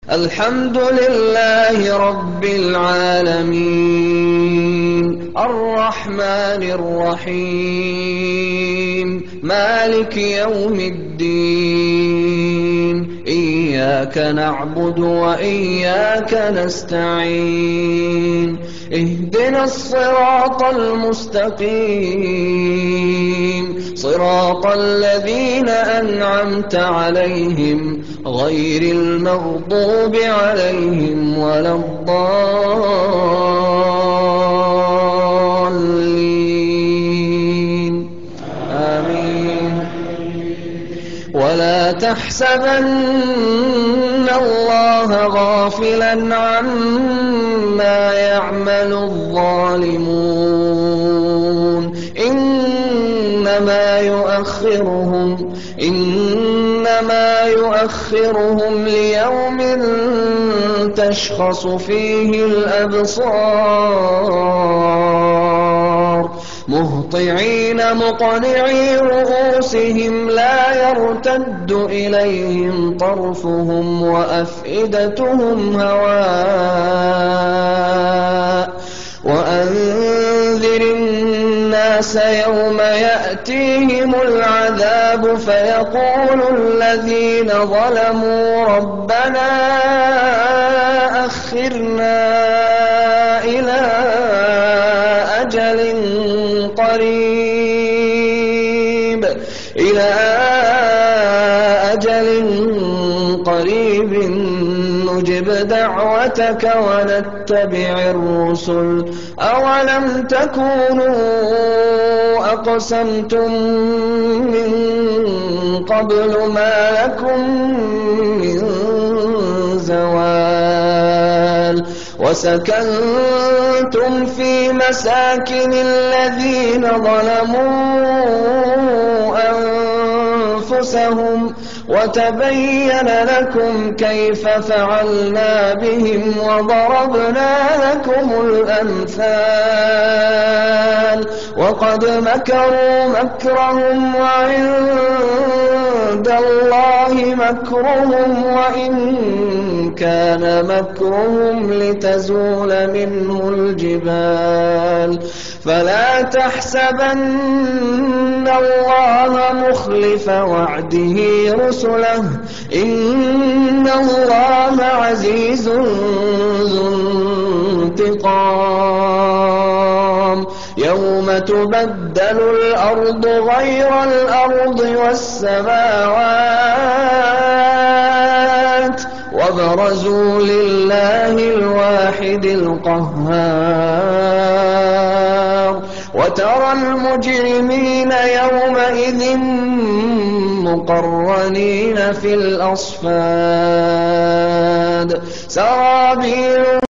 الحمد لله رب العالمين الرحمن الرحيم مالك يوم الدين إياك نعبد وإياك نستعين اهدنا الصراط المستقيم صراط الذين أنعمت عليهم غير المغضوب عليهم ولا الضالين آمين. ولا تحسبن الله غافلا عما يعمل الظالمون إنما يؤخرهم ليوم تشخص فيه الأبصار مهطعين مقنعي رؤوسهم لا يرتد إليهم طرفهم وأفئدتهم هواء وأنذر الناس يوم يأتيهم العذاب فيقول الذين ظلموا ربنا أخرنا إلى أجل قريب نجب دعوتك ونتبع الرسل أولم تكونوا أقسمتم من قبل ما لكم من زوال وسكنتم في مساكن الذين ظلموا أنفسهم وتبين لكم كيف فعلنا بهم وضربنا لكم الأمثال وقد مكروا مكرهم وعند الله مكرهم وإن كان مكرهم لتزول منه الجبال فلا تحسبن الله مخلف وعده رسله إن الله عزيز ذو انتقام يوم تبدل الأرض غير الأرض والسماوات وبرزوا لله الواحد القهار وترى المجرمين يومئذ مقرنين في الأصفاد سرابيل